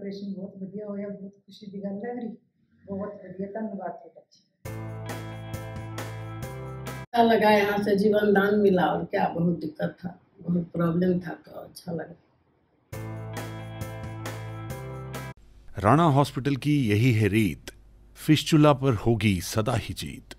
Operation बहुत वधिया होया, बहुत खुशी की गल है मेरी, बहुत वधिया, धन्यवाद ਤੁਹਾਡਾ। अच्छा लगा, यहाँ से जीवन दान मिला और क्या, बहुत दिक्कत था, बहुत प्रॉब्लम था, तो अच्छा लगा। राणा हॉस्पिटल की यही है रीत, फिस्चुला पर होगी सदा ही जीत।